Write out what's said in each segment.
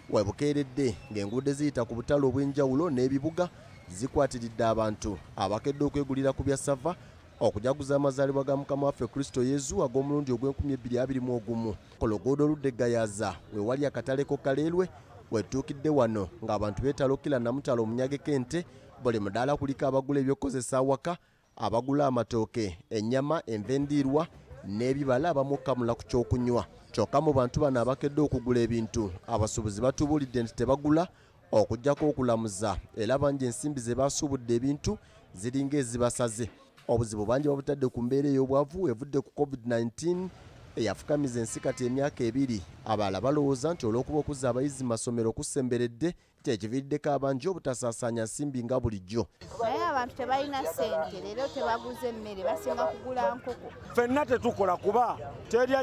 webukeeredde ng'enguudo eziyita ku butale obw'enjawulo n'ebibuga zikwatiridde abantu abakedde okwegulira ku bya ssava okujaguza amazaalibwa ga Mukama waffe Kristo Yezu ag'omulundi ogw'2021. Ku luguudo oludda e Gayaza we wali akatale Kaleerwe wetuukidde wano ng'abantu beetala okkira Namutala omunyage k'ente. Buli mudaala kuliko abagula ebyokozesa awaka, abagula amatooke, ennyama, enva endiirwa n'ebibala abamu okkamula ku kyokunywa. Kyokka mu bantu bano abakedde okugula ebintu abasuubuzi batubuulidde nti tebagula okuggyako okulamuza, era bangi ensimbi ze baasuubudde ebintu ziringa ezibasaze. Obuzibu bangi babutadde ku mbeera ey'obwavu evudde ku COVID-19 eyafukamiza ensi kati emyaka 2. Abalala balowooza nti olw'okuba okuzza abayizi mu masomero kusemberedde kyekiviiriddeko abangi obutasaasaanya nsimbi nga bulijjo. Naye abantu tebalina ssente, leero tebaguze emmere, basinga kugula nkoko. Ffenna tetukola kuba teri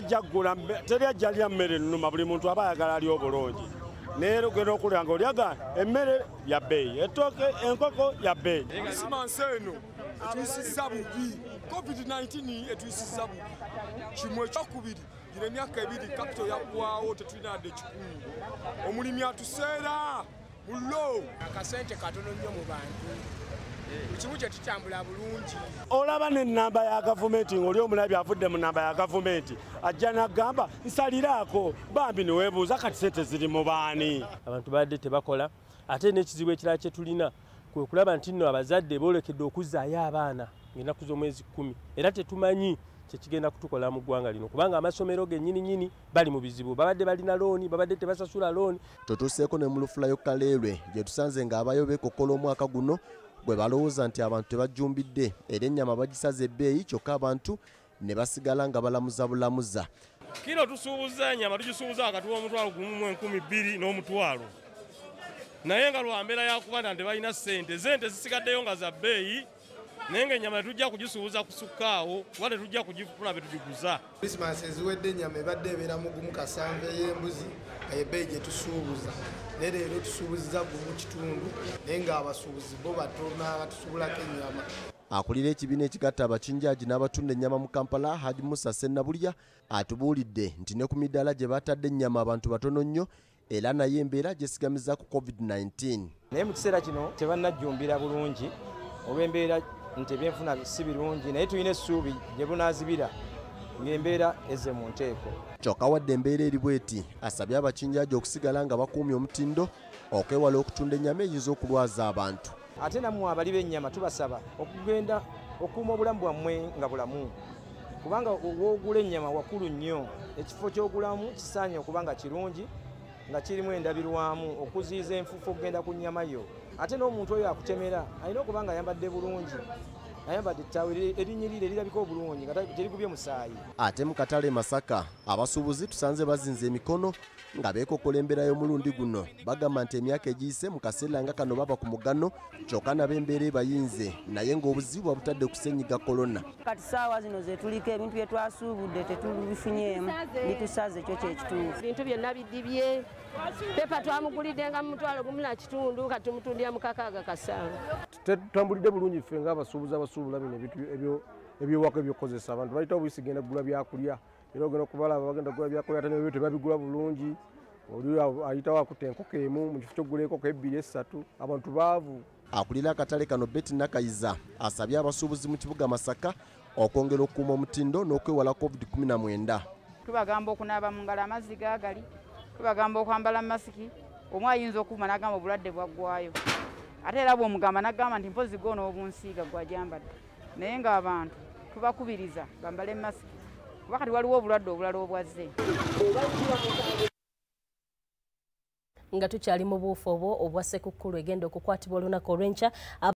ajja lya mmere nnuma, buli muntu aba ayagala ali obulungi. Naye ogenda okulya nga olyaga emmere ya bbeeyi, ettooke, enkoko ya bbeeyi. Simansi eno etuyisizza bubi, COVID-19 etuyisizza bubi. Kimu ekyokubiri gira emyaka 2 kapito yaggwawo tetulina adde kikungu. Omulimi atuseera mulo akasente katono nnyo mu bantu, ekimu kye tutambula bulungi. Olaba n'ennamba ya gavumenti ng'oli omulabi avudde mu nnamba ya gavumenti ajja n'agamba nsaliraako, bambi ne weebuuza kati sente ziri mu baani. Abantu badde tebakola, ate n'ekizibu ekirala kye tulina kwe kulaba nti nno abazadde boolekedde okuzzaayo abaana ng'ennaku z'omwezi 10, era tetumanyi kyekigenda kutukola mu ggwanga lino kubanga amasomero gennyini bali mu bizibu, babadde balina looni, babadde tebasasula looni. Tutuuseeko ne mu Lufulayo Kaleerwe gye tusanze ng'abayo beekokkola omwaka guno bwe balowooza nti abantu tebajjumbidde era ennyama bagisaze ebbeeyi, kyokka abantu ne basigala nga balamuza. Kino tusuubuza ennyama tugisuubuza wakati w'omutwalo gumu mu 2,000 n'omutwalo, naye nga lwambeera yakuba nti tebalina ssente, zente zisigaddeyo nga za bbeeyi, naye ng'ennyama tetujja kugisuubuza kusukkaawo kuba tetujja kugifuna be tugiguza. Krismasi eziwedde ennyama ebadde ebeera mu gumu kasanvu ey'embuzi nga y'ebbeeyi gye tusuubuza. Naye leero tusuubuzza gumu kitundu naye ng'abasuubuzi bo batono abatusuubulako ennyama. Akulira ekibiina ekigatta abakinjaaji n'abatunda ennyama mu Kampala, Haji Musa Sennabulya atubuulidde nti ne ku midaala gye batadde ennyama abantu batono nnyo era naye embeera gyesigamiza ku COVID-19. Naye mu kiseera kino tebannajjumbira bulungi olw'embeera nti ebyenfuna si birungi, naye tulina essuubi gye bunaazibira ng'embeera ezze mu nteeko. Kyokka wadde embeera eri bweti, asabye abakinjaaji okusigala nga bakuumye omutindo okwewala okutunda ennyama eyinza okulwaza abantu. Ate nammwe abali b'ennyama tubasaba okugenda okuuma obulamu bwammwe nga bulamu, kubanga woogula ennyama wakulu nnyo, ekifo ky'ogulamu kisaanye okuba nga kirungi nga kirimu endabirwamu okuziyiza enfuufu okugenda ku nnyama yo. Ate n'omuntu oyo akutemera alina okuba nga ayambadde bulungi, ayambadde ettaawo erinnyirire erirabika obulungi nga terigubye musaayi. Ate mu katale Masaka abasuubuzi tusanze bazinze emikono nga beekokkola embeera y'omulundi guno, bagamba nti emyaka egiyise mu kaseera nga kano baba ku mugano, kyokka nabo embeera ebayinze naye ng'obuzibu babutadde ku ssennyiga korona. Kati ssaawa zino ze tuliko ebintu bye twasuubudde tetubifunyeemu, bitusaze kyo kyekituufu. Ebintu byonna biddibye, pepa twamugulidde nga mu mutwalo gumu na kitundu kati tumutundira mu 6,700. Tutambulidde bulungi ffe ng'abasuubuzi abasuubula bino ebintu eby'ewaka ebyokozesa. Abantu bayita obuyisi genda kugula byakulya era ogenda okubalaba bagenda kugula byakulya ate nebyo tebabigula bulungi. Oli ayitawo akutte enkoko emu mu kifo ky'okugula enkoko 2, 3, abantu baavu. Akulira akatale kano Betty Nakayiza asabye abasuubuzi mu kibuga Masaka okwongera okukuuma omutindo n'okwewala COVID-19. Tubagamba okunaaba mu ngalo amazzi gaagali, tubagamba okwambala masiki, omu ayinza okuuma n'agamba obulwadde bwaggwayo. Ate era bw'omugamba n'agamba nti mpozi goona obunsiiga gw'ajambadde. Naye ng'abantu tubakubiriza bambale masiki kuba kati waliwo obulwadde obulala obwazze. Nga tukyali mu buufo obwo obwa Ssekukkulu egenda okukwatibwa olunaku olw'enkya.